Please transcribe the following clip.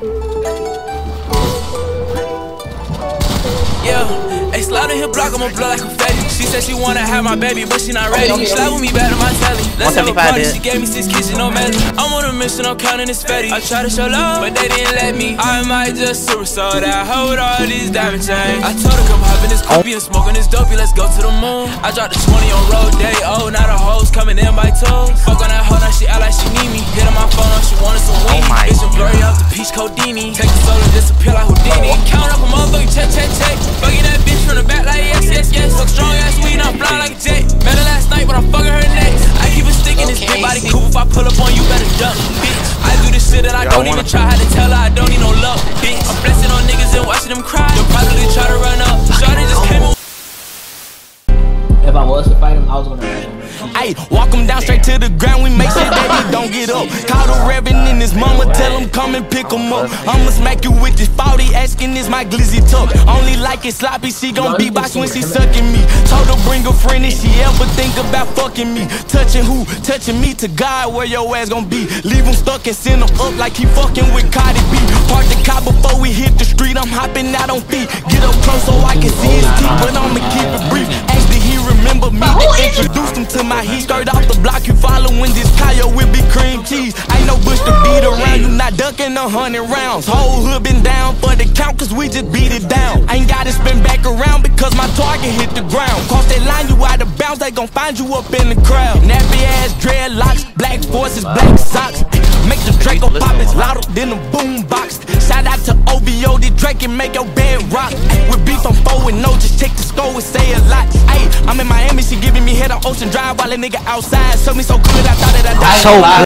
Yeah, hey, slide on his block, I'ma blow like confetti. She said she wanna have my baby, but she not ready. Slide with me back to my telly. Let's have a party, she gave me 6 kisses, no medley. I'm on a mission, I'm counting this fetty. I try to show love, but they didn't let me. I might just super soul that hoe with all these diamond chains. I told her come hop in this coopy and smoking this dopey, let's go to the moon. I dropped the 20 on road day, oh, now the hoes coming in by toes. Fuck on that hoe, now she act like she need me. Hit on my phone, oh, she wanted some weed. Bitch, I'm blurry up the peach codeine. Take the soul and disappear like Houdini. Count up a motherfucker, check, check, check. Fucking that bitch from the back like yes, yes, yes. Fuck strong ass weed, I'm flying like a jet. Met her last night, but I'm fucking her next. I keep a stick in this big body coupe. If I pull up on you, better duck, bitch. I do this shit that I don't even try. How to tell her I don't need no love, bitch. I'm blessing on niggas and watching them cry. They'll probably try to run up. Shawty just came on. If I was to fight him, I was gonna fight him. Ayy, walk him down straight to the ground, we make sure that he don't get up. Call the reverend and his mama, tell him come and pick him up. I'ma smack you with this 40, asking is my glizzy tuck. Only like it sloppy, she gon' beatbox when she sucking me. Told her bring a friend if she ever think about fucking me. Touching who? Touching me to God, where your ass gon' be. Leave him stuck and send him up like he fucking with Cardi B. Park the car before we hit the street, I'm hopping out on feet. Get up close so I can see his teeth, but I'ma keep it brief. Actually, he remember me, introduced him to my heat. Straight off the block, you following this Kyle will be cream cheese. Ain't no bush to beat around, you not ducking 100 rounds. Whole hood been down for the count, cause we just beat it down. Ain't gotta spin back around because my target hit the ground. Cross that line, you out of bounds, they gon' find you up in the crowd. Nappy ass dreadlocks, black forces, black socks. Make the Draco pop, it's louder than a boom box. Shout out to OVO, the Drake and make your bed rock. With beef I'm 4-0, just check the score and say a lot. Ayy, I'm in Miami, she giving me head on Ocean Drive while a nigga outside. Show me so good, I thought that I died.